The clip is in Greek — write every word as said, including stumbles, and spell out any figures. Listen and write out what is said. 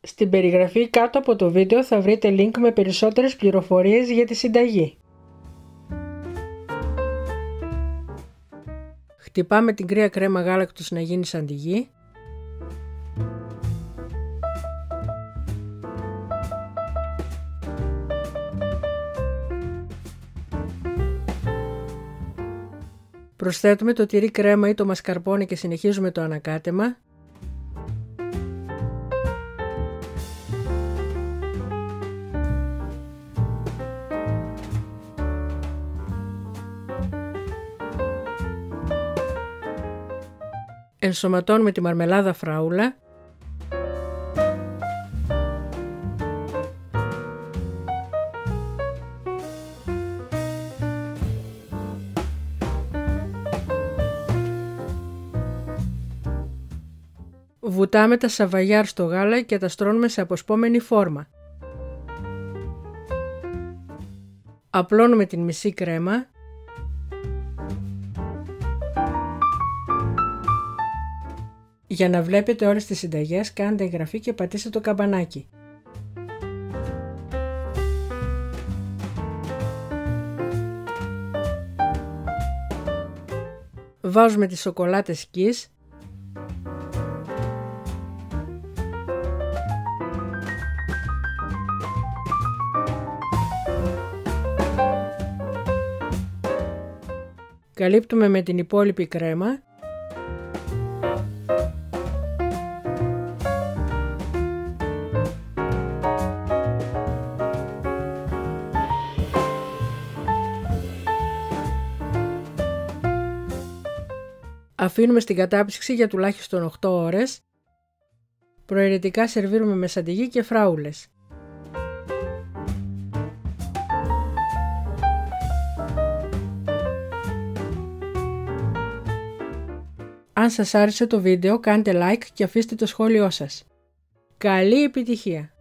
Στην περιγραφή κάτω από το βίντεο θα βρείτε link με περισσότερες πληροφορίες για τη συνταγή. Χτυπάμε την κρύα κρέμα γάλακτος να γίνει σαν τη γη. Προσθέτουμε το τυρί κρέμα ή το μασκαρπόνε και συνεχίζουμε το ανακάτεμα. Ενσωματώνουμε τη μαρμελάδα φράουλα. Βουτάμε τα σαβαγιάρ στο γάλα και τα στρώνουμε σε αποσπόμενη φόρμα. Απλώνουμε την μισή κρέμα. Για να βλέπετε όλες τις συνταγές κάντε εγγραφή και πατήστε το καμπανάκι. Βάζουμε τις σοκολάτες Kiss. Καλύπτουμε με την υπόλοιπη κρέμα. Αφήνουμε στην κατάψυξη για τουλάχιστον οκτώ ώρες. Προαιρετικά σερβίρουμε με σαντιγί και φράουλες. Αν σας άρεσε το βίντεο κάντε like και αφήστε το σχόλιο σας. Καλή επιτυχία!